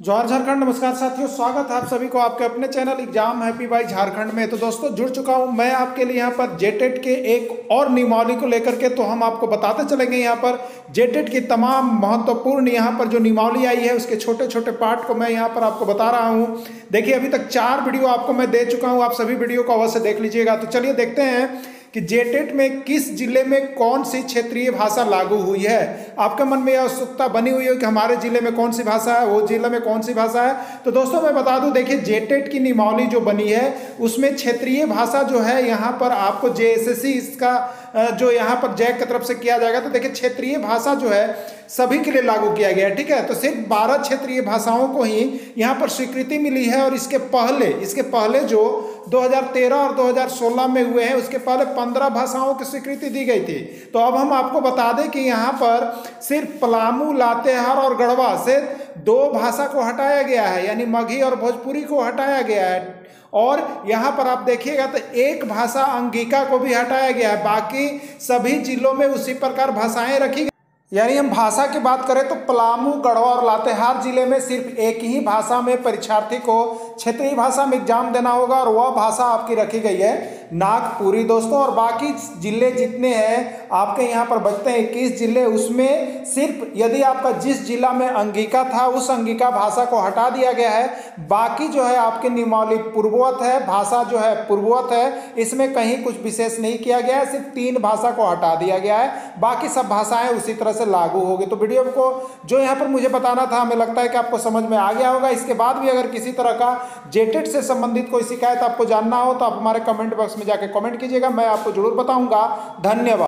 जवाहर झारखंड। नमस्कार साथियों, स्वागत है आप सभी को आपके अपने channel exam happy by Jharkhand में। तो दोस्तों जुड़ चुका हूं मैं आपके लिए यहाँ पर जेटेट के एक और नियमावली को लेकर के। तो हम आपको बताते चलेंगे यहाँ पर जेटेट की तमाम महत्वपूर्ण यहाँ पर जो नियमावली आई है उसके छोटे छोटे पार्ट को मैं यहाँ पर आपको बता रहा हूँ। देखिए अभी तक 4 वीडियो आपको मैं दे चुका हूँ, आप सभी वीडियो को अवश्य देख लीजिएगा। तो चलिए देखते हैं कि जेटेट में किस जिले में कौन सी क्षेत्रीय भाषा लागू हुई है। आपके मन में यह उत्सुकता बनी हुई है कि हमारे जिले में कौन सी भाषा है, वो जिले में कौन सी भाषा है। तो दोस्तों मैं बता दूं, देखिए जेटेट की नियमावली जो बनी है उसमें क्षेत्रीय भाषा जो है यहाँ पर आपको जेएसएससी इसका जो यहाँ पर जैक की तरफ से किया जाएगा। तो देखिए क्षेत्रीय भाषा जो है सभी के लिए लागू किया गया है, ठीक है। तो सिर्फ 12 क्षेत्रीय भाषाओं को ही यहाँ पर स्वीकृति मिली है। और इसके पहले जो 2013 और 2016 में हुए हैं उसके पहले 15 भाषाओं की स्वीकृति दी गई थी। तो अब हम आपको बता दें कि यहाँ पर सिर्फ पलामू, लातेहार और गढ़वा से 2 भाषा को हटाया गया है, यानी मगही और भोजपुरी को हटाया गया है। और यहाँ पर आप देखिएगा तो एक भाषा अंगिका को भी हटाया गया है। बाकी सभी जिलों में उसी प्रकार भाषाएं रखी गई। यानी हम भाषा की बात करें तो पलामू, गढ़वा और लातेहार जिले में सिर्फ एक ही भाषा में परीक्षार्थी को क्षेत्रीय भाषा में एग्जाम देना होगा और वह भाषा आपकी रखी गई है नागपुरी दोस्तों। और बाकी जिले जितने हैं आपके यहाँ पर बचते हैं 21 जिले, उसमें सिर्फ यदि आपका जिस जिला में अंगिका था उस अंगिका भाषा को हटा दिया गया है। बाकी जो है आपकी नियमावली पूर्ववत है, भाषा जो है पूर्ववत है, इसमें कहीं कुछ विशेष नहीं किया गया है। सिर्फ 3 भाषा को हटा दिया गया है, बाकी सब भाषाएं उसी तरह से लागू होगी। तो वीडियो को जो यहाँ पर मुझे बताना था, हमें लगता है कि आपको समझ में आ गया होगा। इसके बाद भी अगर किसी तरह का जेटेट से संबंधित कोई शिकायत आपको जानना हो तो आप हमारे कमेंट बॉक्स में जाके कमेंट कीजिएगा, मैं आपको जरूर बताऊंगा। धन्यवाद।